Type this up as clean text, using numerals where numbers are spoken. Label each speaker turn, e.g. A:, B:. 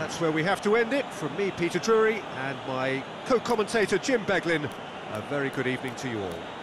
A: that's where we have to end it. From me, Peter Drury, and my co-commentator, Jim Beglin, a very good evening to you all.